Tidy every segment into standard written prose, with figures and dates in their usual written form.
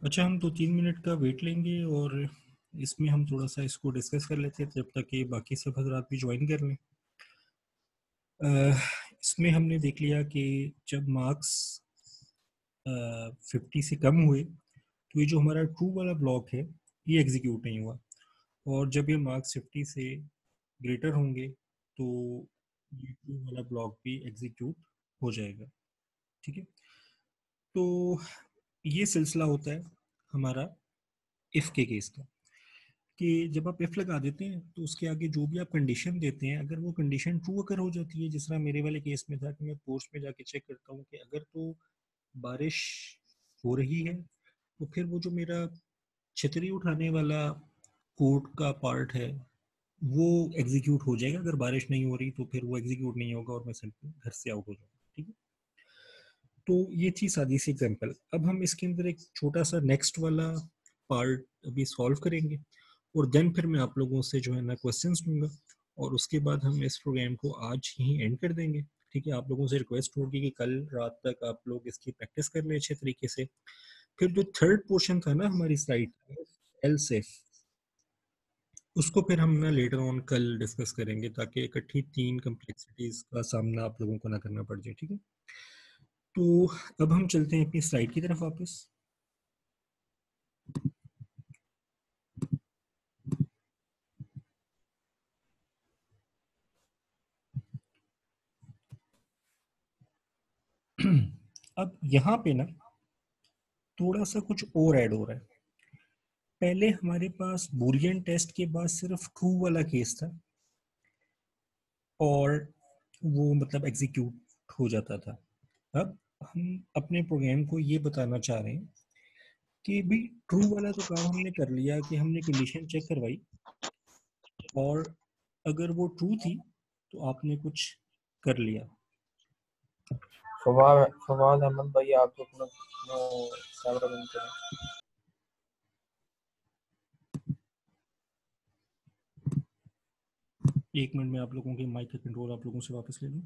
अच्छा, हम 2-3 मिनट का वेट लेंगे और इसमें हम थोड़ा सा इसको डिस्कस कर लेते हैं जब तक कि बाकी सब हजरात भी ज्वाइन कर लें। इसमें हमने देख लिया कि जब मार्क्स 50 से कम हुए तो ये जो हमारा ट्रू वाला ब्लॉक है ये एग्जीक्यूट नहीं हुआ, और जब ये मार्क्स 50 से ग्रेटर होंगे तो ये ट्रू वाला ब्लॉक भी एग्जीक्यूट हो जाएगा। ठीक है, तो ये सिलसिला होता है हमारा इफ़ के केस का, कि जब आप इफ लगा देते हैं तो उसके आगे जो भी आप कंडीशन देते हैं, अगर वो कंडीशन ट्रू अगर हो जाती है, जिस तरह मेरे वाले केस में था कि मैं पोस्ट में जाके चेक करता हूँ कि अगर तो बारिश हो रही है तो फिर वो जो मेरा छतरी उठाने वाला कोड का पार्ट है वो एग्जीक्यूट हो जाएगा। अगर बारिश नहीं हो रही तो फिर वो एग्जीक्यूट नहीं होगा और मैं सिंपल घर से आउट हो जाऊंगा। ठीक है, तो ये थी सादी सी एग्जांपल। अब हम इसके अंदर एक छोटा सा नेक्स्ट वाला पार्ट अभी सॉल्व करेंगे और देन फिर मैं आप लोगों से जो है ना क्वेश्चंस लूँगा और उसके बाद हम इस प्रोग्राम को आज ही एंड कर देंगे। ठीक है, आप लोगों से रिक्वेस्ट होगी कि कल रात तक आप लोग इसकी प्रैक्टिस कर लें अच्छे तरीके से। फिर जो थर्ड पोर्शन था ना हमारी स्लाइड, एल सेफ, उसको फिर हम ना लेटर ऑन कल डिस्कस करेंगे ताकि इकट्ठी 3 कम्प्लेक्सिटीज का सामना आप लोगों को ना करना पड़ जाए। ठीक है, तो अब हम चलते हैं अपनी स्लाइड की तरफ वापस। अब यहाँ पे ना थोड़ा सा कुछ और ऐड हो रहा है। पहले हमारे पास बूलियन टेस्ट के बाद सिर्फ ट्रू वाला केस था और वो मतलब एग्जीक्यूट हो जाता था। अब हम अपने प्रोग्राम को ये बताना चाह रहे हैं कि भी ट्रू वाला तो काम हमने कर लिया कि हमने कंडीशन चेक करवाई और अगर वो ट्रू थी तो आपने कुछ कर लिया। फवाद अहमद भाई, आप अपना कैमरा बंद करें। एक मिनट में आप लोगों के माइक का कंट्रोल आप लोगों से वापस ले लूँ।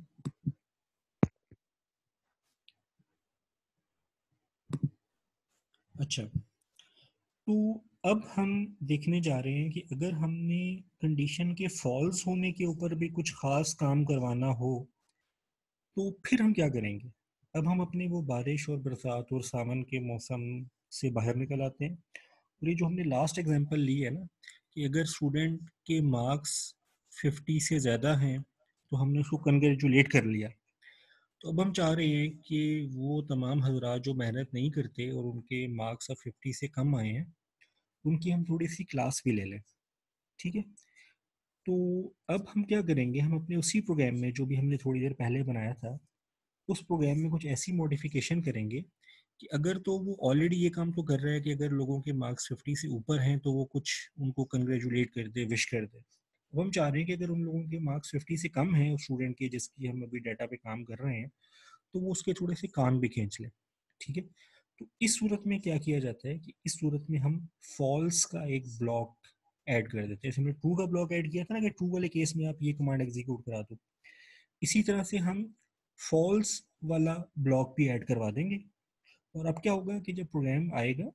अच्छा, तो अब हम देखने जा रहे हैं कि अगर हमने कंडीशन के फॉल्स होने के ऊपर भी कुछ खास काम करवाना हो तो फिर हम क्या करेंगे। अब हम अपने वो बारिश और बरसात और सावन के मौसम से बाहर निकल आते हैं और ये जो हमने लास्ट एग्जांपल ली है ना कि अगर स्टूडेंट के मार्क्स 50 से ज़्यादा हैं तो हमने उसको कंग्रेचुलेट कर लिया। तो अब हम चाह रहे हैं कि वो तमाम हजरात जो मेहनत नहीं करते और उनके मार्क्स अब 50 से कम आए हैं उनकी हम थोड़ी सी क्लास भी ले लें। ठीक है, तो अब हम क्या करेंगे, हम अपने उसी प्रोग्राम में जो भी हमने थोड़ी देर पहले बनाया था उस प्रोग्राम में कुछ ऐसी मॉडिफिकेशन करेंगे कि अगर तो वो ऑलरेडी ये काम तो कर रहा है कि अगर लोगों के मार्क्स 50 से ऊपर हैं तो वो कुछ उनको कंग्रेचुलेट कर दे, विश कर दे। अब हम चाह रहे हैं कि अगर उन लोगों के मार्क्स 50 से कम हैं उस स्टूडेंट के जिसकी हम अभी डाटा पे काम कर रहे हैं तो वो उसके थोड़े से कान भी खींच ले। ठीक है, तो इस सूरत में क्या किया जाता है कि इस सूरत में हम फॉल्स का एक ब्लॉक ऐड कर देते हैं। जैसे हमने ट्रू का ब्लॉक ऐड किया था ना कि ट्रू वाले केस में आप ये कमांड एग्जीक्यूट करा दो, इसी तरह से हम फॉल्स वाला ब्लॉक भी ऐड करवा देंगे। और अब क्या होगा कि जब प्रोग्राम आएगा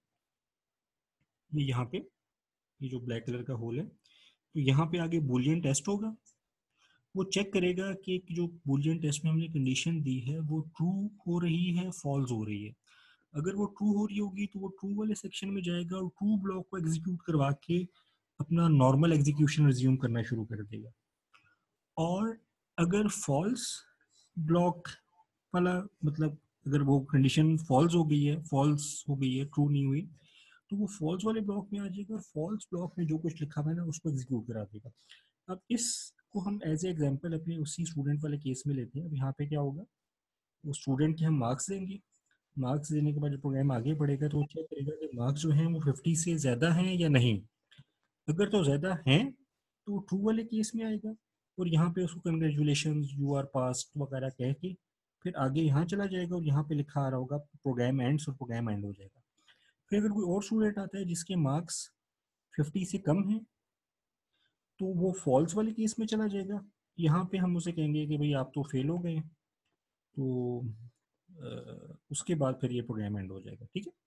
ये यहाँ पे, ये जो ब्लैक कलर का होल है, तो यहाँ पे आगे बूलियन टेस्ट होगा। वो चेक करेगा कि जो बूलियन टेस्ट में हमने कंडीशन दी है वो ट्रू हो रही है फॉल्स हो रही है। अगर वो ट्रू हो रही होगी तो वो ट्रू वाले सेक्शन में जाएगा और ट्रू ब्लॉक को एग्जीक्यूट करवा के अपना नॉर्मल एग्जीक्यूशन रिज्यूम करना शुरू कर देगा। और अगर फॉल्स ब्लॉक वाला मतलब अगर वो कंडीशन फॉल्स हो गई है, फॉल्स हो गई है, ट्रू नहीं हुई, तो वो फॉल्स वाले ब्लॉक में आ जाएगा और फॉल्स ब्लॉक में जो कुछ लिखा हुआ है ना उसको एग्जीक्यूट करा देगा। अब इसको हम एज ए एग्जांपल अपने उसी स्टूडेंट वाले केस में लेते हैं। अब यहाँ पे क्या होगा, वो स्टूडेंट के हम मार्क्स देंगे। मार्क्स देने के बाद जब प्रोग्राम आगे बढ़ेगा तो वो चेक करेगा कि मार्क्स जो हैं वो 50 से ज़्यादा हैं या नहीं। अगर तो ज़्यादा हैं तो ट्रू वाले केस में आएगा और यहाँ पे उसको कंग्रेचुलेशन यू आर पास्ट वगैरह कह के फिर आगे यहाँ चला जाएगा और यहाँ पे लिखा आ रहा होगा प्रोग्राम एंड्स और प्रोग्राम एंड हो जाएगा। फिर अगर कोई और स्टूडेंट आता है जिसके मार्क्स 50 से कम हैं तो वो फॉल्स वाले केस में चला जाएगा। यहाँ पे हम उसे कहेंगे कि भाई आप तो फेल हो गए, तो उसके बाद फिर ये प्रोग्राम एंड हो जाएगा। ठीक है,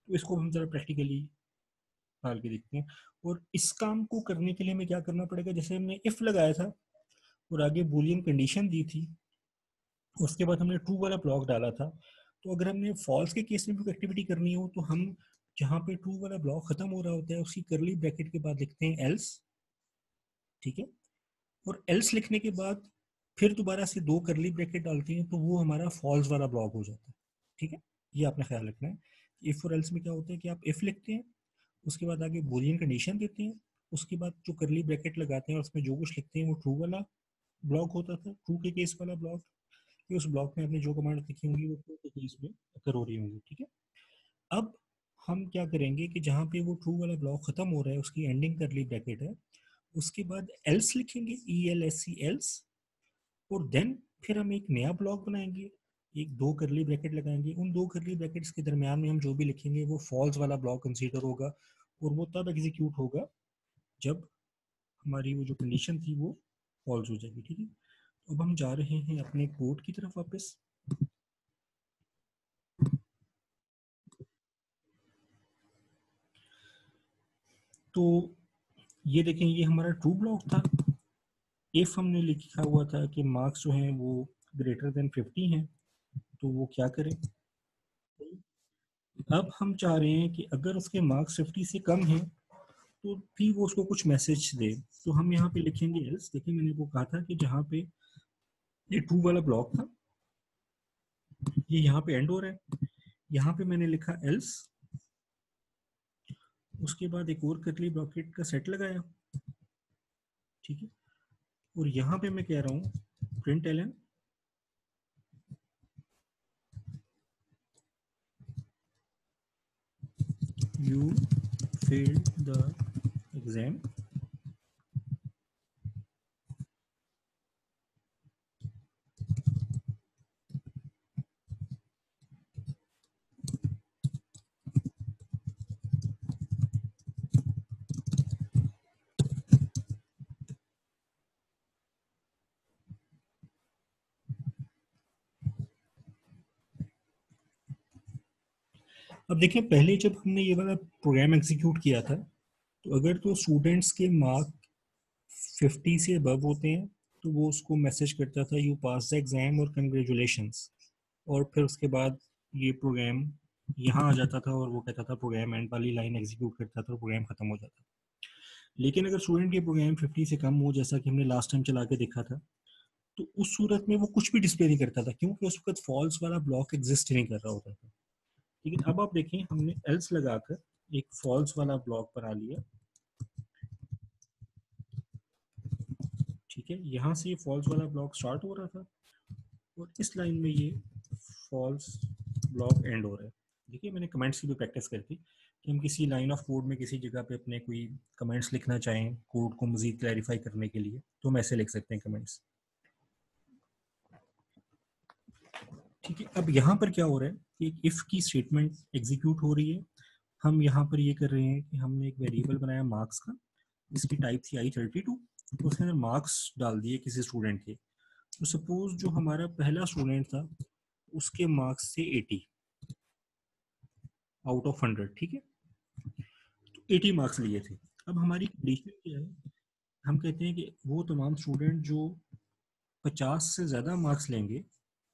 तो इसको हम जरा प्रैक्टिकली डाल के देखते हैं। और इस काम को करने के लिए हमें क्या करना पड़ेगा, जैसे हमने इफ लगाया था और आगे बूलियन कंडीशन दी थी, उसके बाद हमने ट्रू वाला ब्लॉक डाला था। तो अगर हमने फॉल्स के केस में भी एक्टिविटी करनी हो तो हम जहाँ पे ट्रू वाला ब्लॉक खत्म हो रहा होता है उसकी करली ब्रैकेट के बाद लिखते हैं एल्स, ठीक है। और एल्स लिखने के बाद फिर दोबारा से दो करली ब्रैकेट डालते हैं तो वो हमारा फॉल्स वाला ब्लॉक हो जाता है, ठीक है। ये आपने ख्याल रखना है। इफ और एल्स में क्या होता है कि आप इफ लिखते हैं, उसके बाद आगे बूलियन कंडीशन देते हैं, उसके बाद जो करली ब्रैकेट लगाते हैं और उसमें जो कुछ लिखते हैं वो ट्रू वाला ब्लॉक होता था, ट्रू के केस वाला ब्लॉक। कि उस ब्लॉक में आपने जो कमांड लिखी होंगी वो ट्रू के केस में अकर हो रही होंगी, ठीक है। अब हम क्या करेंगे कि जहाँ पे वो ट्रू वाला ब्लॉक खत्म हो रहा है उसकी एंडिंग करली ब्रैकेट है, उसके बाद एल्स लिखेंगे, E L S C else. और देन फिर हम एक नया ब्लॉक बनाएंगे, एक दो करली ब्रैकेट लगाएंगे, उन दो करली ब्रैकेट्स के दरमियान में हम जो भी लिखेंगे वो फॉल्स वाला ब्लॉक कंसीडर होगा और वो तब एग्जीक्यूट होगा जब हमारी वो जो कंडीशन थी वो फॉल्स हो जाएगी, ठीक है। तो अब हम जा रहे हैं अपने कोड की तरफ वापस। तो ये देखें, ये हमारा ट्रू ब्लॉक था। इफ हमने लिखा हुआ था कि मार्क्स जो हैं वो ग्रेटर देन 50 हैं, तो वो क्या करें। अब हम चाह रहे हैं कि अगर उसके मार्क्स 50 से कम हैं तो भी वो उसको कुछ मैसेज दे। तो हम यहाँ पे लिखेंगे एल्स। देखिए मैंने वो कहा था कि जहाँ पे ये ट्रू वाला ब्लॉक था ये यहाँ पे एंड हो रहा है, यहाँ पे मैंने लिखा एल्स, उसके बाद एक और करली ब्रैकेट का सेट लगाया, ठीक है। और यहाँ पे मैं कह रहा हूँ println you failed the exam अब देखिए पहले जब हमने ये वाला प्रोग्राम एग्जीक्यूट किया था तो अगर तो स्टूडेंट्स के मार्क 50 से अबव होते हैं तो वो उसको मैसेज करता था यू पास द एग्जाम और कंग्रेचुलेशंस। और फिर उसके बाद ये प्रोग्राम यहाँ आ जाता था और वो कहता था प्रोग्राम एंड वाली लाइन एग्जीक्यूट करता था और प्रोग्राम खत्म हो जाता। लेकिन अगर स्टूडेंट के प्रोग्राम 50 से कम हो, जैसा कि हमने लास्ट टाइम चला के देखा था, तो उस सूरत में वो कुछ भी डिस्प्ले नहीं करता था क्योंकि उस वक्त फॉल्स वाला ब्लॉक एग्जिस्ट नहीं कर रहा होता था। लेकिन अब आप देखें हमने एल्स लगाकर एक फॉल्स वाला ब्लॉक बना लिया, ठीक है। यहाँ से ये फॉल्स वाला ब्लॉक स्टार्ट हो रहा था और इस लाइन में ये फॉल्स ब्लॉक एंड हो रहा है। देखिए मैंने कमेंट्स की भी प्रैक्टिस करती कि हम किसी लाइन ऑफ कोड में किसी जगह पे अपने कोई कमेंट्स लिखना चाहें कोड को मजीद क्लैरिफाई करने के लिए तो हम ऐसे लिख सकते हैं कमेंट्स, ठीक है। अब यहाँ पर क्या हो रहा है कि एक इफ की स्टेटमेंट एग्जीक्यूट हो रही है। हम यहाँ पर ये कर रहे हैं कि हमने एक वेरिएबल बनाया मार्क्स का, इसकी टाइप थी i32, तो उसके अंदर मार्क्स डाल दिए किसी स्टूडेंट के। तो सपोज जो हमारा पहला स्टूडेंट था उसके मार्क्स थे 80 आउट ऑफ 100, ठीक है। तो 80 मार्क्स लिए थे। अब हमारी कंडीशन क्या है, हम कहते हैं कि वो तमाम स्टूडेंट जो 50 से ज़्यादा मार्क्स लेंगे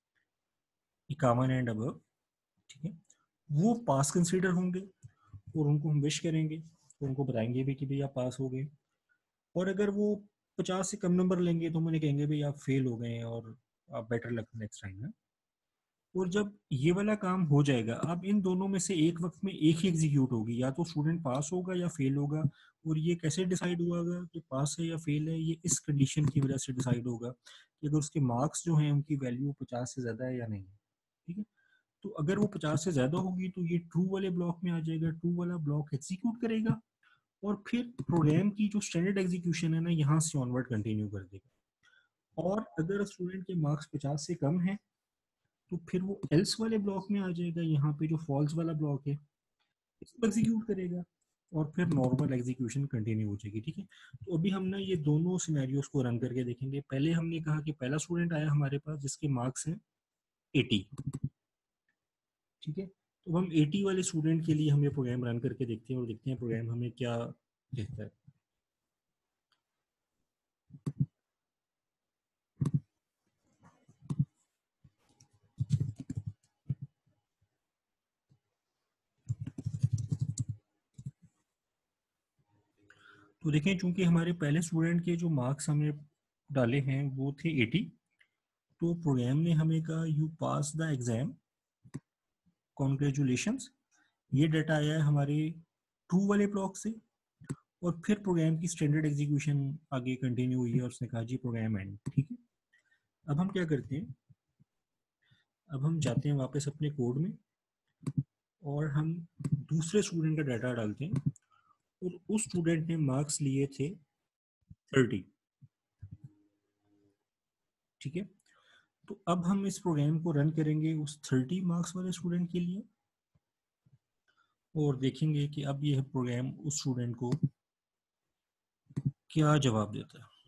51 एंड अबव, ठीक है, वो पास कंसीडर होंगे और उनको हम विश करेंगे तो उनको बताएंगे भी कि भाई आप पास हो गए। और अगर वो 50 से कम नंबर लेंगे तो हम उन्हें कहेंगे भाई आप फेल हो गए हैं और आप बेटर लक नेक्स्ट टाइम है। और जब ये वाला काम हो जाएगा अब इन दोनों में से एक वक्त में एक ही एग्जीक्यूट होगी, या तो स्टूडेंट पास होगा या फेल होगा। और ये कैसे डिसाइड हुआ कि पास है या फेल है, ये इस कंडीशन की वजह से डिसाइड होगा कि अगर उसके मार्क्स जो हैं उनकी वैल्यू 50 से ज़्यादा है या नहीं, ठीक है। तो अगर वो 50 से ज़्यादा होगी तो ये ट्रू वाले ब्लॉक में आ जाएगा, ट्रू वाला ब्लॉक एग्जीक्यूट करेगा और फिर प्रोग्राम की जो स्टैंडर्ड एग्जीक्यूशन है ना यहाँ से ऑनवर्ड कंटिन्यू कर देगा। और अगर स्टूडेंट के मार्क्स 50 से कम है तो फिर वो एल्स वाले ब्लॉक में आ जाएगा, यहाँ पे जो फॉल्स वाला ब्लॉक है इसको एग्जीक्यूट करेगा और फिर नॉर्मल एग्जीक्यूशन कंटिन्यू हो जाएगी, ठीक है। तो अभी हम ना ये दोनों सिनेरियोस को रन करके देखेंगे। पहले हमने कहा कि पहला स्टूडेंट आया हमारे पास जिसके मार्क्स हैं 80, ठीक है। तो हम 80 वाले स्टूडेंट के लिए हम ये प्रोग्राम रन करके देखते हैं और देखते हैं प्रोग्राम हमें क्या कहता है। तो देखें, चूंकि हमारे पहले स्टूडेंट के जो मार्क्स हमने डाले हैं वो थे 80, तो प्रोग्राम ने हमें कहा you pass the exam, congratulations. ये डाटा आया है हमारे ट्रू वाले ब्लॉक से, और फिर प्रोग्राम की स्टैंडर्ड एग्जीक्यूशन आगे कंटिन्यू हुई है और उसने कहा जी प्रोग्राम एंड। ठीक है, अब हम क्या करते हैं, अब हम जाते हैं वापस अपने कोड में और हम दूसरे स्टूडेंट का डाटा डालते हैं, और उस स्टूडेंट ने मार्क्स लिए थे 30। ठीक है, तो अब हम इस प्रोग्राम को रन करेंगे उस 30 मार्क्स वाले स्टूडेंट के लिए और देखेंगे कि अब यह प्रोग्राम उस स्टूडेंट को क्या जवाब देता है।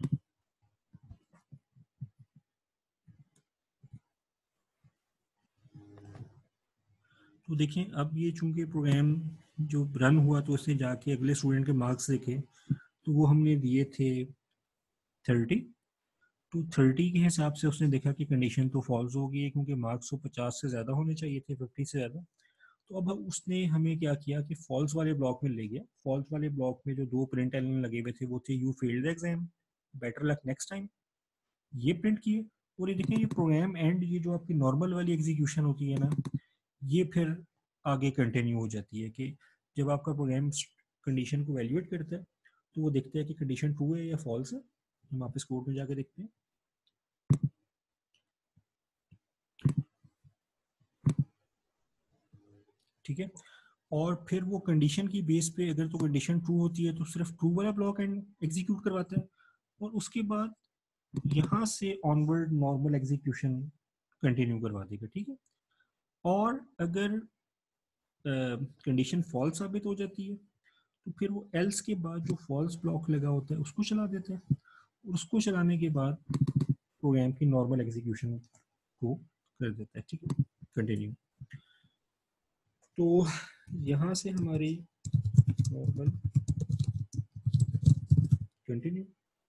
तो देखें, अब ये चूंकि प्रोग्राम जो रन हुआ तो उसने जाके अगले स्टूडेंट के मार्क्स देखे, तो वो हमने दिए थे 30। तो 30 के हिसाब से उसने देखा कि कंडीशन तो फॉल्स हो गई है क्योंकि मार्क्स तो 50 से ज़्यादा होने चाहिए थे, 50 से ज़्यादा। तो अब उसने हमें क्या किया कि फॉल्स वाले ब्लॉक में ले गया। फॉल्स वाले ब्लॉक में जो दो प्रिंट एलिमेंट लगे हुए थे वो थे you failed the exam, better luck next time, ये प्रिंट किए। और ये देखें, ये प्रोग्राम एंड ये जो आपकी नॉर्मल वाली एग्जीक्यूशन होती है ना, ये फिर आगे कंटिन्यू हो जाती है कि जब आपका प्रोग्राम कंडीशन को वैल्यूएट करता है तो वो देखता है कि कंडीशन ट्रू है या फॉल्स है। हम वापस कोड में जाके देखते हैं। ठीक है, और फिर वो कंडीशन की बेस पे अगर तो कंडीशन ट्रू होती है तो सिर्फ ट्रू वाला ब्लॉक एंड एग्जीक्यूट करवाता है, और उसके बाद यहाँ से ऑनवर्ड नॉर्मल एग्जीक्यूशन कंटिन्यू करवा देगा। ठीक है, और अगर कंडीशन फॉल्स साबित हो जाती है तो फिर वो एल्स के बाद जो फॉल्स ब्लॉक लगा होता है उसको चला देता है, और उसको चलाने के बाद प्रोग्राम की नॉर्मल एग्जीक्यूशन को कर देता है। ठीक है, कंटिन्यू। तो यहाँ से हमारी नॉर्मल कंटिन्यू।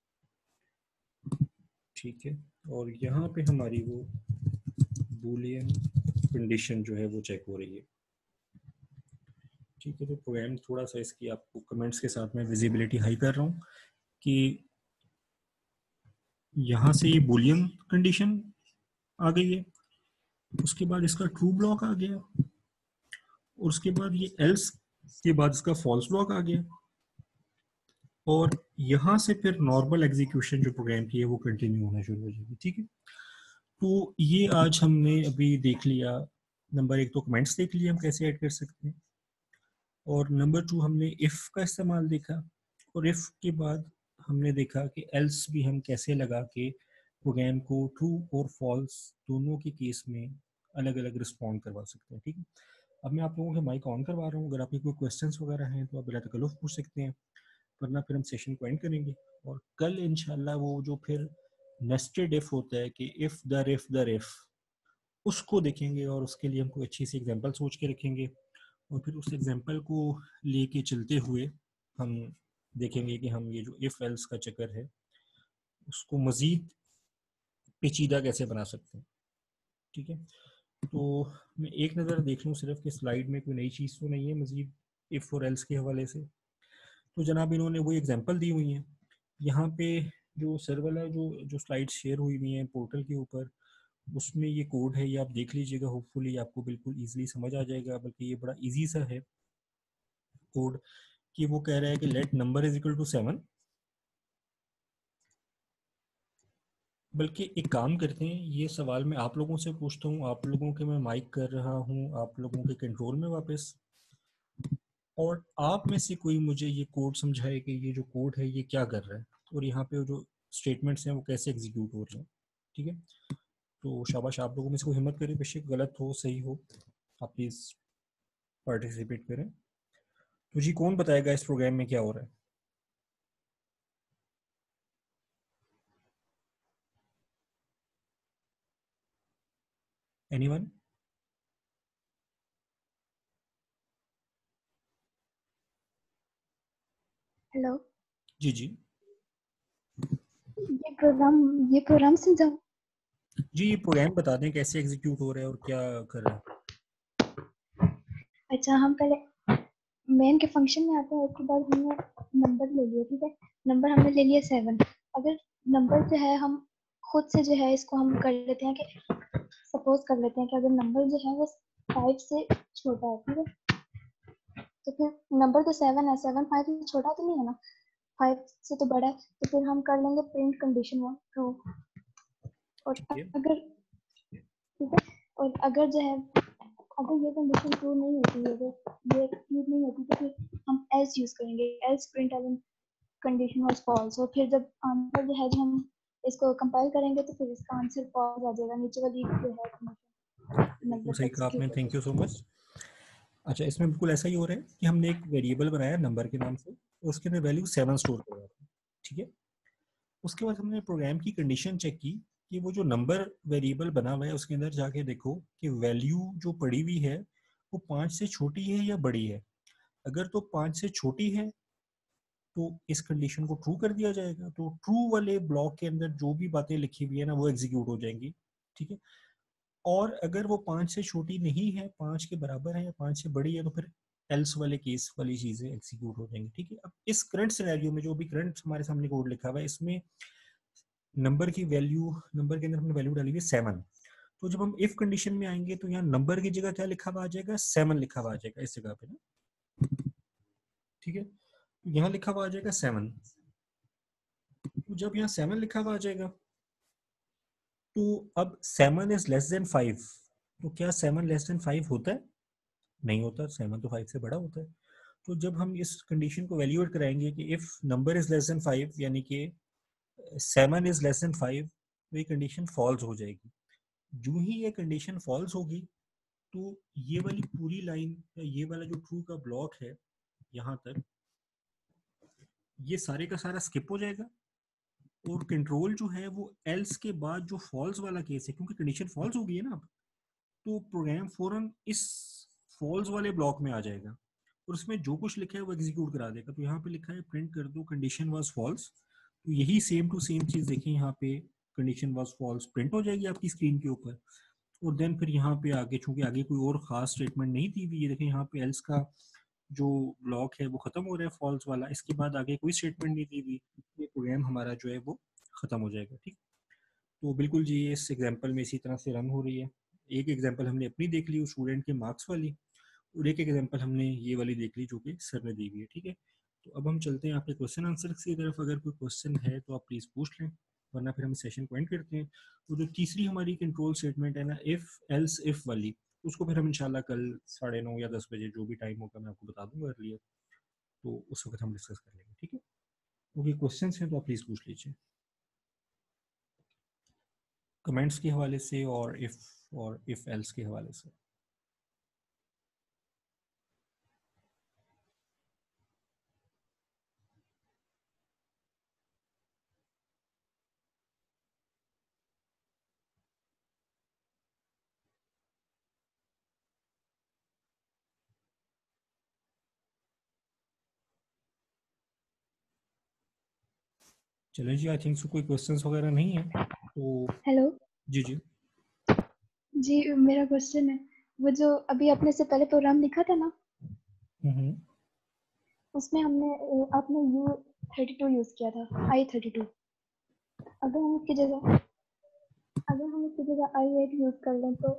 ठीक है, और यहाँ पे हमारी वो बूलियन कंडीशन जो है वो चेक हो रही है। ठीक है, तो प्रोग्राम थोड़ा सा इसकी आपको कमेंट्स के साथ में विजिबिलिटी हाई कर रहा हूँ कि यहाँ से ये बूलियन कंडीशन आ गई है, उसके बाद इसका ट्रू ब्लॉक आ गया, और उसके बाद ये एल्स के बाद इसका फॉल्स ब्लॉक आ गया, और यहाँ से फिर नॉर्मल एग्जीक्यूशन जो प्रोग्राम की है वो कंटिन्यू होना शुरू हो जाएगी। ठीक है, तो ये आज हमने अभी देख लिया। नंबर एक तो कमेंट्स देख लिए हम कैसे ऐड कर सकते हैं, और नंबर टू हमने इफ़ का इस्तेमाल देखा, और इफ़ के बाद हमने देखा कि एल्स भी हम कैसे लगा के प्रोग्राम को ट्रू और फॉल्स दोनों के केस में अलग अलग रिस्पॉन्ड करवा सकते हैं। ठीक है, अब मैं आप लोगों के माइक ऑन करवा रहा हूँ, अगर आपके कोई क्वेश्चंस वगैरह हैं तो आप बिला तकल्लुफ़ पूछ सकते हैं, वरना फिर हम सेशन को एंड करेंगे। और कल इंशाल्लाह वो जो फिर नेस्टेड इफ होता है कि इफ द इफ उसको देखेंगे, और उसके लिए हम कोई अच्छी सी एग्जांपल सोच के रखेंगे, और फिर उस एग्जांपल को लेके चलते हुए हम देखेंगे कि हम ये जो इफ एल्स का चक्कर है उसको मज़ीद पेचीदा कैसे बना सकते हैं। ठीक है, तो मैं एक नज़र देख लूँ सिर्फ कि स्लाइड में कोई नई चीज़ तो नहीं है मज़ीद इफ़ और एल्स के हवाले से। तो जनाब इन्होंने वही एग्जांपल दी हुई हैं यहाँ पे, जो सर वाला जो स्लाइड शेयर हुई हुई है पोर्टल के ऊपर, उसमें ये कोड है, ये आप देख लीजिएगा। होपफुली आपको बिल्कुल इजीली समझ आ जाएगा, बल्कि ये बड़ा इजी सा है कोड, कि वो कह रहा है कि let number is equal to 7। बल्कि एक काम करते हैं, ये सवाल मैं आप लोगों से पूछता हूँ, आप लोगों के मैं माइक कर रहा हूँ आप लोगों के कंट्रोल में वापस, और आप में से कोई मुझे ये कोड समझाए कि ये जो कोड है ये क्या कर रहा है, और यहाँ पे जो स्टेटमेंट्स हैं वो कैसे एग्जीक्यूट हो रहे हैं। ठीक है, तो शाबाश, आप लोगों में से कोई हिम्मत करे, बेशक गलत हो सही हो, आप प्लीज़ पार्टिसिपेट करें। तो जी कौन बताएगा इस प्रोग्राम में क्या हो रहा है? एनीवन? हेलो, जी जी ये प्रोग्राम समझाओ। जी, ये प्रोग्राम बता दें कैसे एग्जीक्यूट हो रहा है और क्या कर रहा है। अच्छा, हम पहले मेन के फंक्शन में आते हैं। उसके बाद हमने नंबर ले लिया, ठीक है। नंबर हमने ले लिया 7। अगर नंबर जो है हम खुद से जो है इसको हम कर लेते हैं कि सपोज कर लेते हैं कि अगर नंबर जो है वो 5 से छोटा है, ठीक है। तो फिर नंबर तो 7 है, 7 5 से छोटा तो नहीं है ना, 5 से तो बड़ा है। तो फिर हम कर लेंगे प्रिंट कंडीशन 1 ट्रू। और ठीक है, अगर ठीक है, और अगर जो है अगर ये कंडीशन ट्रू नहीं होती है, अगर ये ट्रू नहीं होती, तो फिर हम एल्स यूज करेंगे, else println condition was false. और फिर जब आंसर जो है, जो हम इसको कंपाइल करेंगे, तो फिर इसका आंसर फॉल्स आ जाएगा। नीचे वाली जो है कंडीशन बिल्कुल नंबर सही कहा आपने, एग्जीक्यूट हो थैंक यू जाएगी। So much. अच्छा, इसमें बिल्कुल ऐसा ही हो रहा है कि हमने एक वेरिएबल बनाया नंबर के नाम से, उसके अंदर वैल्यू 7 स्टोर कर रहा था, ठीक है। उसके बाद हमने प्रोग्राम की कंडीशन चेक की कि वो जो नंबर वेरिएबल बना हुआ है उसके अंदर जाके देखो कि वैल्यू जो पड़ी हुई है वो 5 से छोटी है या बड़ी है। अगर तो 5 से छोटी है तो इस कंडीशन को ट्रू कर दिया जाएगा, तो ट्रू वाले ब्लॉक के अंदर जो भी बातें लिखी हुई है ना वो एग्जीक्यूट हो जाएंगी, ठीक है। और अगर वो 5 से छोटी नहीं है, 5 के बराबर है या 5 से बड़ी है, तो फिर एल्स वाले केस वाली चीजें एग्जीक्यूट हो जाएंगी, ठीक है। अब इस करंट सिनेरियो में जो भी करंट हमारे सामने कोड लिखा हुआ है, इसमें नंबर की वैल्यू, नंबर के अंदर हमने वैल्यू डाली हुई है 7। तो जब हम इफ कंडीशन में आएंगे तो यहाँ नंबर की जगह क्या लिखा हुआ आ जाएगा, 7 लिखा हुआ आ जाएगा इस जगह पे ना, ठीक है। तो यहाँ लिखा हुआ आ जाएगा 7। तो जब यहाँ 7 लिखा हुआ आ जाएगा तो अब 7 इज लेस देन 5। तो क्या 7 लेस देन 5 होता है? नहीं होता, 7 तो 5 से बड़ा होता है। तो जब हम इस कंडीशन को वैल्यूएट कराएंगे कि if number is less than 5, यानी कि 7 इज लेस देन 5, तो ये कंडीशन फॉल्स हो जाएगी। जो ही ये कंडीशन फॉल्स होगी तो ये वाली पूरी लाइन या ये वाला जो ट्रू का ब्लॉक है यहाँ तक, ये सारे का सारा स्किप हो जाएगा। और कंट्रोल जो है वो एल्स के बाद जो फॉल्स वाला केस है, क्योंकि कंडीशन फॉल्स हो गई है ना अब, तो प्रोग्राम फौरन इस फॉल्स वाले ब्लॉक में आ जाएगा और उसमें जो कुछ लिखा है वो एग्जीक्यूट करा देगा। तो यहाँ पे लिखा है प्रिंट कर दो कंडीशन वाज फॉल्स, तो यही सेम टू सेम चीज देखें, यहाँ पे कंडीशन वाज फॉल्स प्रिंट हो जाएगी आपकी स्क्रीन के ऊपर। और देन फिर यहाँ पे आगे, चूंकि आगे कोई और खास स्टेटमेंट नहीं थी, ये देखें यहाँ पे एल्स का जो ब्लॉक है वो खत्म हो रहा है फॉल्स वाला, इसके बाद आगे कोई स्टेटमेंट नहीं दी हुई, ये प्रोग्राम हमारा जो है वो खत्म हो जाएगा, ठीक। तो बिल्कुल जी, ये इस एग्जाम्पल में इसी तरह से रन हो रही है। एक एग्जाम्पल हमने अपनी देख ली स्टूडेंट के मार्क्स वाली, और एक एग्जाम्पल हमने ये वाली देख ली जो कि सर ने दी हुई है, ठीक है। तो अब हम चलते हैं आपके क्वेश्चन आंसर की तरफ। अगर कोई क्वेश्चन है तो आप प्लीज़ पूछ लें, वरना फिर हम सेशन को एंड करते हैं। तो जो तीसरी हमारी कंट्रोल स्टेटमेंट है ना, इफ़ एल्स इफ़ वाली, उसको फिर हम इंशाल्लाह कल 9:30 या 10 बजे जो भी टाइम होगा मैं आपको बता दूंगा अर्लियर, तो उस वक्त हम डिस्कस कर लेंगे, ठीक है। ओके, क्वेश्चन हैं तो आप प्लीज़ पूछ लीजिए कमेंट्स के हवाले से और इफ़ एल्स के हवाले से। चलें जी, आई थिंक सो कोई क्वेश्चंस वगैरह नहीं है तो। हेलो जी जी जी, मेरा क्वेश्चन है, वो जो अभी आपने से पहले प्रोग्राम लिखा था ना, हम्म उसमें हमने आपने U32 यूज किया था, I32। अगर हम इसकी जगह I8 यूज कर लें तो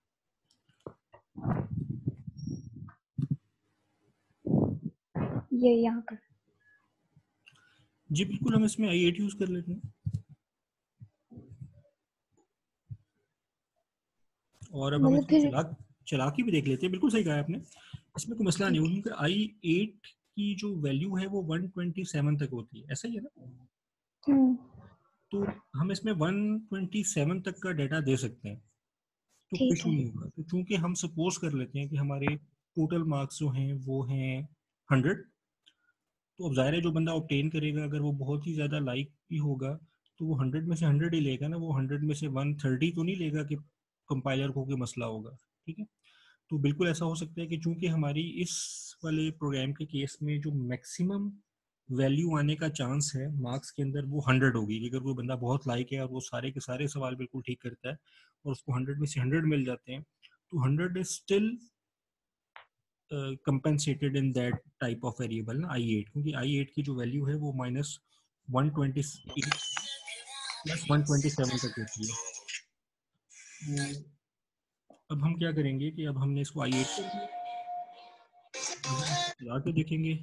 ये यहाँ पर जी बिल्कुल, हम इसमें i8 यूज़ कर लेते हैं। और अब हम मतलब इसको फिर चला के भी देख लेते हैं। बिल्कुल सही कहा आपने, इसमें कोई मसला नहीं ठीक होगा, है। क्योंकि i8 की जो वैल्यू है वो 127 तक होती है, ऐसा ही है ना। हम्म, तो हम इसमें 127 तक का डाटा दे सकते हैं, तो कोई ठीक इशू है। नहीं होगा। तो चूंकि हम सपोज कर लेते हैं कि हमारे टोटल मार्क्स जो हैं वो हैं 100, तो अब ज़ाहिर है जो बंदा ऑब्टेन करेगा अगर वो बहुत ही ज़्यादा लाइक भी होगा तो वो 100 में से 100 ही लेगा ना, वो 100 में से 130 तो नहीं लेगा कि कंपाइलर को कोई मसला होगा, ठीक है। तो बिल्कुल ऐसा हो सकता है कि चूंकि हमारी इस वाले प्रोग्राम के केस में जो मैक्सिमम वैल्यू आने का चांस है मार्क्स के अंदर वो 100 होगी। अगर कोई बंदा बहुत लाइक है और वो सारे के सारे सवाल बिल्कुल ठीक करता है और उसको 100 में से 100 मिल जाते हैं, तो 100 is still compensated in that type of variable ना I8, क्योंकि I8 की जो वैल्यू है वो -128 प्लस 127 तक होती है। तो अब हम क्या करेंगे कि अब हमने इसको I8 कर दिया, चला के देखेंगे।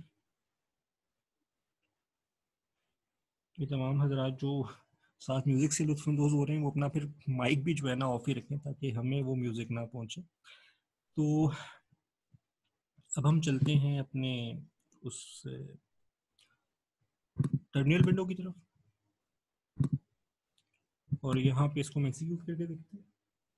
ये तमाम हजरात जो साथ म्यूजिक से लुत्फानंदोज हो रहे हैं वो अपना फिर माइक भी जो है ना ऑफ ही रखें ताकि हमें वो म्यूजिक ना पहुंचे। तो अब हम चलते हैं अपने उस टर्मिनल विंडो की तरफ और यहाँ पे इसको हम एग्जीक्यूट करके देखते हैं।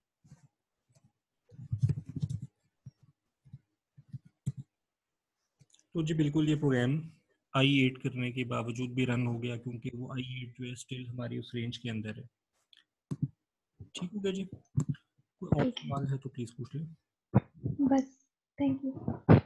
तो जी बिल्कुल ये प्रोग्राम I8 करने के बावजूद भी रन हो गया, क्योंकि वो I8 जो है स्टिल हमारी उस रेंज के अंदर है। ठीक हो गया जी? कोई और सवाल है तो प्लीज पूछ लें। बस, थैंक यू।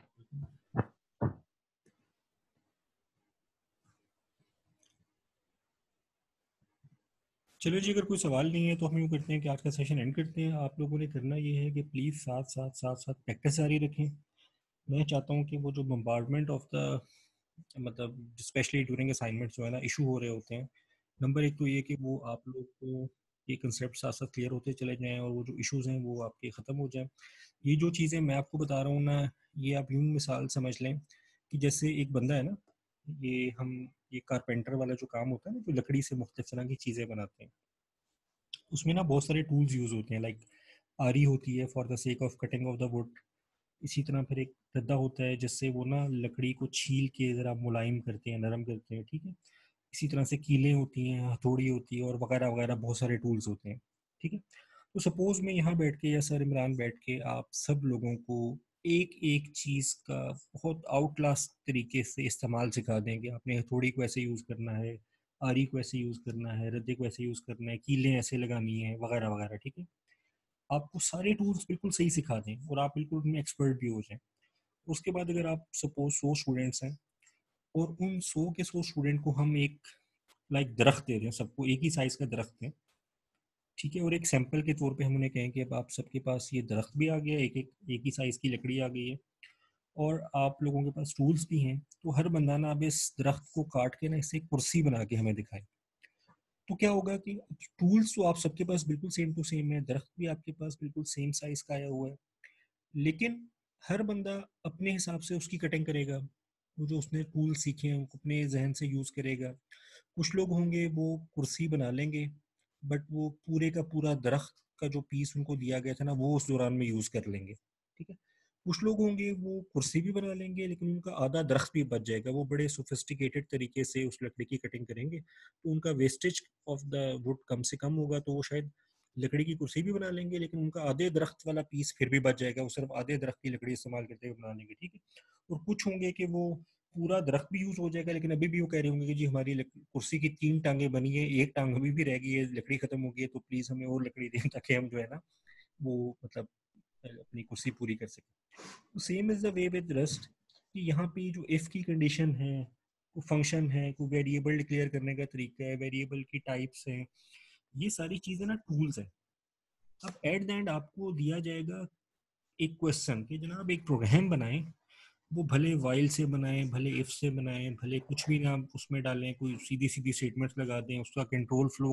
चलो जी, अगर कोई सवाल नहीं है तो हम यूँ करते हैं कि आज का सेशन एंड करते हैं। आप लोगों ने करना ये है कि प्लीज़ साथ प्रैक्टिस जारी रखें। मैं चाहता हूँ कि वो जो बम्बार्डमेंट ऑफ द मतलब स्पेशली ड्यूरिंग असाइनमेंट जो है ना इशू हो रहे होते हैं, नंबर एक तो ये कि वो आप लोग को ये कंसेप्ट साथ साथ क्लियर होते चले जाएं और वो जो इश्यूज हैं वो आपके ख़त्म हो जाएं। ये जो चीज़ें मैं आपको बता रहा हूँ ना, ये आप यूँ मिसाल समझ लें कि जैसे एक बंदा है ना, ये कारपेंटर वाला जो काम होता है ना, जो लकड़ी से मुख्तलिफ तरह की चीज़ें बनाते हैं, उसमें ना बहुत सारे टूल्स यूज़ होते हैं। लाइक आरी होती है for the sake of cutting of the wood. इसी तरह फिर एक गद्दा होता है जिससे वो ना लकड़ी को छील के ज़रा मुलायम करते हैं, नरम करते हैं। ठीक है। इसी तरह से कीलें होती हैं, हथौड़ी होती है और वगैरह वगैरह बहुत सारे टूल्स होते हैं। ठीक है। तो सपोज मैं यहाँ बैठ के या सर इमरान बैठ के आप सब लोगों को एक एक चीज़ का बहुत आउट क्लास तरीके से इस्तेमाल सिखा देंगे। आपने हथौड़ी को ऐसे यूज़ करना है, आरी को ऐसे यूज़ करना है, रद्दे को ऐसे यूज़ करना है, कीलें ऐसे लगानी है, वगैरह वगैरह। ठीक है। आपको सारे टूल्स बिल्कुल सही सिखा दें और आप बिल्कुल उनमें एक्सपर्ट भी हो जाएं। उसके बाद अगर आप सपोज 100 स्टूडेंट्स हैं और उन 100 के 100 स्टूडेंट को हम एक दरख्त दे दें, सबको एक ही साइज का दरख्त दें। ठीक है। और एक सैंपल के तौर पे हम उन्हें कहें कि अब आप सबके पास ये दरख्त भी आ गया, एक ही साइज की लकड़ी आ गई है और आप लोगों के पास टूल्स भी हैं, तो हर बंदा ना अब इस दरख्त को काट के ना इसे एक कुर्सी बना के हमें दिखाए। तो क्या होगा कि टूल्स तो आप सबके पास बिल्कुल सेम टू सेम है, दरख्त भी आपके पास बिल्कुल सेम साइज का आया हुआ है, लेकिन हर बंदा अपने हिसाब से उसकी कटिंग करेगा। वो जो उसने टूल सीखे हैं उनको अपने जहन से यूज़ करेगा। कुछ लोग होंगे वो कुर्सी बना लेंगे, बट वो पूरे का पूरा दरख्त का जो पीस उनको दिया गया था ना वो उस दौरान में यूज़ कर लेंगे। ठीक है। कुछ लोग होंगे वो कुर्सी भी बना लेंगे लेकिन उनका आधा दरख्त भी बच जाएगा। वो बड़े सोफिस्टिकेटेड तरीके से उस लकड़ी की कटिंग करेंगे तो उनका वेस्टेज ऑफ द वुड कम से कम होगा, तो वो शायद लकड़ी की कुर्सी भी बना लेंगे लेकिन उनका आधे दरख्त वाला पीस फिर भी बच जाएगा, वो सिर्फ आधे दरख्त की लकड़ी इस्तेमाल करते हुए बना लेंगे। ठीक है। और कुछ होंगे कि वो पूरा दरख्त भी यूज हो जाएगा लेकिन अभी भी वो कह रहे होंगे कि जी हमारी कुर्सी की 3 टांगे बनी है, एक टांग अभी भी रह गई है, लकड़ी खत्म हो गई है, तो प्लीज हमें और लकड़ी दें ताकि हम जो है ना वो मतलब अपनी कुर्सी पूरी कर सकें। Same is the way with rust कि यहाँ पे जो इफ की कंडीशन है, कोई फंक्शन है, कोई वेरिएबल डिक्लेयर करने का तरीका है, वेरिएबल की टाइप्स हैं, ये सारी चीजें ना टूल्स हैं। अब एट द एंड आपको दिया जाएगा एक क्वेश्चन कि जनाब एक प्रोग्राम बनाएं, वो भले वाइल से बनाएं, भले इफ से बनाएं, भले कुछ भी ना उसमें डालें, कोई सीधी सीधी स्टेटमेंट्स लगा दें, उसका कंट्रोल फ्लो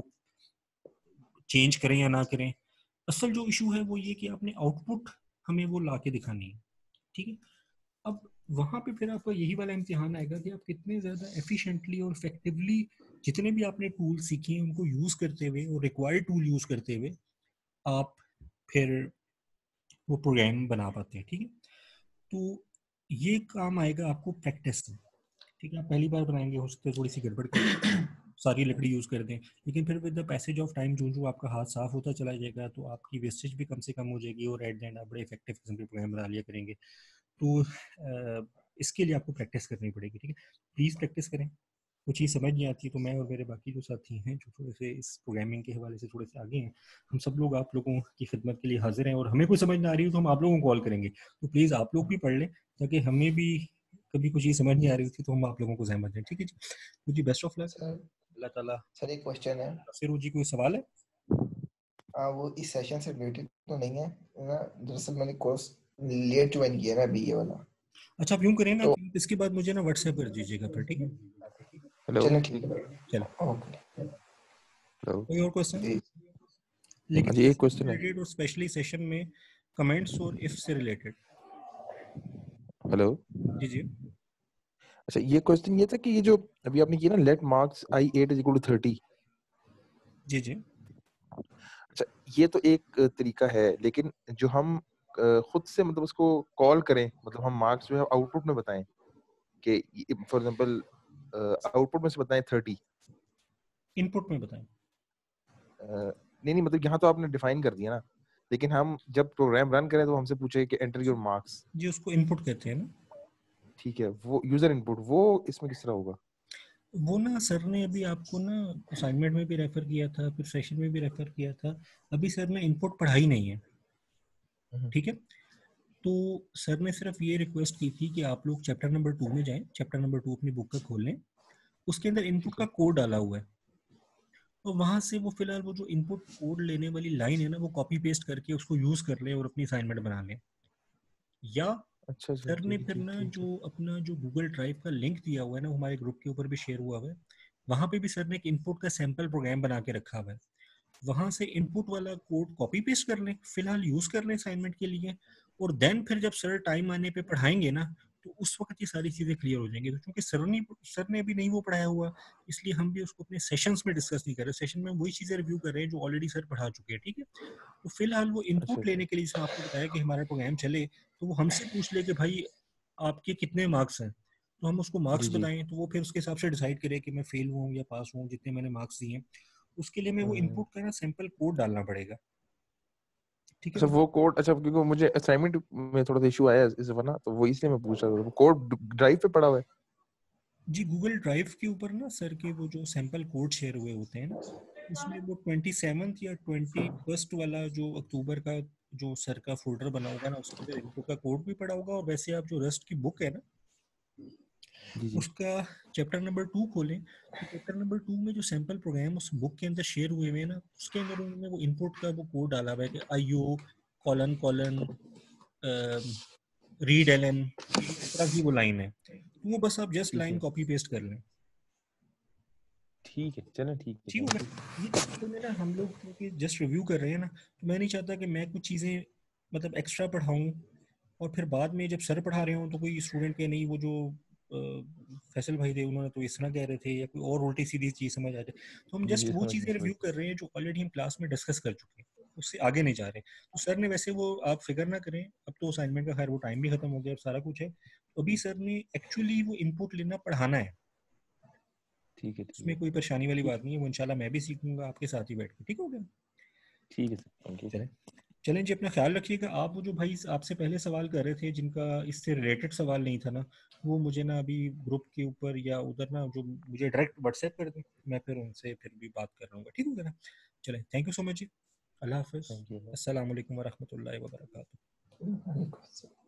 चेंज करें या ना करें। असल जो इशू है वो ये कि आपने आउटपुट हमें वो ला के दिखानी है। ठीक है। अब वहां पे फिर आपका यही वाला इम्तिहान आएगा कि आप कितने ज़्यादा एफिशिएंटली और इफेक्टिवली जितने भी आपने टूल सीखे हैं उनको यूज़ करते हुए और रिक्वायर्ड टूल यूज़ करते हुए आप फिर वो प्रोग्राम बना पाते हैं। ठीक है। तो ये काम आएगा आपको प्रैक्टिस से। ठीक है। आप पहली बार बनाएंगे, हो सकता है थोड़ी सी गड़बड़ कर सारी लकड़ी यूज़ कर दें, लेकिन फिर with the passage of time जो जो आपका हाथ साफ होता चला जाएगा तो आपकी वेस्टेज भी कम से कम हो जाएगी और एट द एंड आप बड़े इफेक्टिव किस्म के प्रोग्राम बना लिया करेंगे। तो इसके लिए आपको प्रैक्टिस करनी पड़ेगी। ठीक है। प्लीज़ प्रैक्टिस करें। कुछ चीज़ समझ नहीं आती तो मैं और मेरे बाकी जो साथी हैं जो थोड़े से इस प्रोग्रामिंग के हवाले से थोड़े से आगे हैं, हम सब लोग आप लोगों की खिदमत के लिए हाजिर हैं और हमें कोई समझ ना आ रही हो तो हम आप लोगों को कॉल करेंगे। तो प्लीज़ आप लोग भी पढ़ लें ताकि हमें भी कभी कुछ चीज़ समझ नहीं आ रही थी तो हम आप लोगों को जहमत दें, ठीक है जी। जी बेस्ट ऑफ लक। सर अल्लाह ताला। सर एक क्वेश्चन है। फिर जी कोई सवाल है? वो इस सेशन से रिलेटेड तो नहीं है ना, दरअसल मैंने कोर्स लेट ज्वाइन किया ना अभी ये वाला। अच्छा आप यूँ करें ना तो कि इसके बाद मुझे ना व्हाट्सएप कर दीजिएगा फिर, ठीक है? हेलो चलो ठीक है। चलो ओके हेलो कोई और क्वेश्चन? जी। लेकिन जी एक सेशन से क्वेश्चन है। रिलेटेड और स्पेशली सेशन में कमेंट्स और इफ से रिलेटेड। हेलो, जी जी अच्छा ये क्वेश्चन ये था कि ये जो अभी आपने किया ना, let marks I 8 is equal to 30। जी जी अच्छा ये तो एक तरीका है, लेकिन जो हम खुद से मतलब उसको कॉल करें, मतलब हम मार्क्स जो है आउटपुट में बताएं कि फॉर एग्जांपल आउटपुट में से बताएं 30। इनपुट में बताएं। नहीं नहीं, मतलब यहाँ तो आपने डिफाइन कर दिया ना, लेकिन हम जब प्रोग्राम रन करें तो हमसे पूछे कि एंटर योर मार्क्स। जी उसको इनपुट कहते हैं ना। ठीक है, वो यूजर इनपुट वो इसमें किस तरह होगा? वो ना सर ने अभी आपको ना असाइनमेंट में भी रेफर किया था, फिर सेशन में भी रेफर किया था। अभी सर ने इनपुट पढ़ाई नहीं है, ठीक है? तो सर ने सिर्फ ये रिक्वेस्ट की थी कि आप लोग चैप्टर नंबर 2 में जाएं, चैप्टर नंबर 2 अपनी बुक का खोल लें, उसके अंदर इनपुट ठीक का है। कोड डाला हुआ है। तो वहां से वो फिलहाल वो जो इनपुट कोड लेने वाली लाइन है ना, वो कॉपी पेस्ट करके उसको यूज कर लें और अपनी असाइनमेंट बना लें। या अच्छा अच्छा, सर ने ठीक है फिर ठीक ना ठीक ठीक। जो अपना जो गूगल ड्राइव का लिंक दिया हुआ है ना, वो हमारे ग्रुप के ऊपर भी शेयर हुआ हुआ है, वहां पे भी सर ने एक इनपुट का सैंपल प्रोग्राम बना के रखा हुआ है। वहां से इनपुट वाला कोड कॉपी पेस्ट कर लें, फिलहाल यूज कर लें असाइनमेंट के लिए, और देन फिर जब सर टाइम आने पे पढ़ाएंगे ना, तो उस वक्त ये सारी चीजें क्लियर हो जाएंगी। तो क्योंकि सर ने अभी नहीं वो पढ़ाया हुआ, इसलिए हम भी उसको अपने सेशंस में डिस्कस नहीं कर रहे। सेशन में वही चीजें रिव्यू कर रहे हैं जो ऑलरेडी सर पढ़ा चुके हैं, ठीक है? तो फिलहाल वो अच्छा इनपुट अच्छा लेने के लिए, जैसे आपको बताया कि हमारा प्रोग्राम चले, तो वो हमसे पूछ ले कि भाई आपके कितने मार्क्स हैं, तो हम उसको जी मार्क्स जी। बताएं, तो वो फिर उसके हिसाब से डिसाइड करे कि मैं फेल हुआ हूँ या पास हुआ हूँ, जितने मैंने मार्क्स दिए हैं। उसके लिए मैं वो हम्म। इनपुट का ना सैंपल कोड डालना पड़ेगा, ठीक है अच्छा बेटा? वो कोड, अच्छा क्योंकि मुझे असाइनमेंट में थोड़ा सा इशू आया इस बार ना, तो वो इसलिए मैं पूछ रहा था, वो कोड ड्राइव पे पड़ा हुआ है? जी गूगल ड्राइव के ऊपर ना सर के वो जो सैंपल कोड शेयर हुए होते हैं ना, उसमें वो 27 या 21 वाला जो अक्टूबर का जो सर का फोल्डर बना होगा ना, उसके अंदर इनपुट का कोड भी पड़ा होगा। और वैसे आप जो रस्ट की बुक है ना, जी जी। उसका चैप्टर नंबर 2 खोलें, तो चैप्टर नंबर 2 में जो सैंपल प्रोग्राम उस बुक के अंदर शेयर हुए हुए हैं ना, उसके अंदर उन्होंने वो इनपुट का वो कोड डाला हुआ है कि IO colon colon read Allen, इस तरह की वो लाइन है। तो वो बस आप जस्ट ठीक लाइन है कॉपी पेस्ट कर लें, ठीक है, चलें ठीक है, ठीक चलें होगा। ठीक है। ये चैप्टर में ना हम लोग क्योंकि जस्ट रिव्यू कर रहे हैं ना, तो मैं नहीं चाहता कि मैं कुछ चीज़ें मतलब एक्स्ट्रा पढ़ाऊँ और फिर बाद में जब सर पढ़ा रहे हो तो कोई स्टूडेंट के नहीं, वो जो फैसल भाई थे उन्होंने तो इस तरह कह रहे थे, या कोई और उल्टी सीधी चीज़ समझ आ जाए। तो हम जी जस्ट जी, वो समझ गया चीज़ें समझ रिव्यू गया। कर रहे हैं जो ऑलरेडी हम क्लास में डिस्कस कर चुके हैं, उससे आगे नहीं जा रहे। तो सर ने वैसे वो आप फिक्र ना करें, अब तो असाइनमेंट का खैर वो टाइम भी खत्म हो गया, अब सारा कुछ है। तो अभी सर ने एक्चुअली वो इनपुट लेना पढ़ाना है, ठीक है ठीक उसमें है कोई परेशानी वाली ठीक बात नहीं है। वो इंशाल्लाह मैं भी सीखूंगा आपके साथ ही बैठ के, ठीक हो गया? ठीक है सर, थैंक यू। चलें चलें जी, अपना ख्याल रखिएगा। आप वो जो भाई आपसे पहले सवाल कर रहे थे जिनका इससे रिलेटेड सवाल नहीं था ना, वो मुझे ना अभी ग्रुप के ऊपर या उधर ना जो मुझे डायरेक्ट व्हाट्सएप कर दें, मैं फिर उनसे फिर भी बात कर लूँगा, ठीक होगा ना? चलें, थैंक यू सो मच जी। अल्लाह हाफिज़। Thank you. अस्सलाम वालेकुम वरहमतुल्लाहि वबरकातुहू।